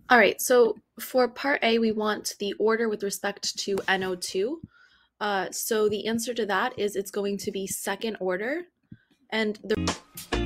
All right, so for part A, we want the order with respect to NO2. So the answer to that is it's going to be second order. And the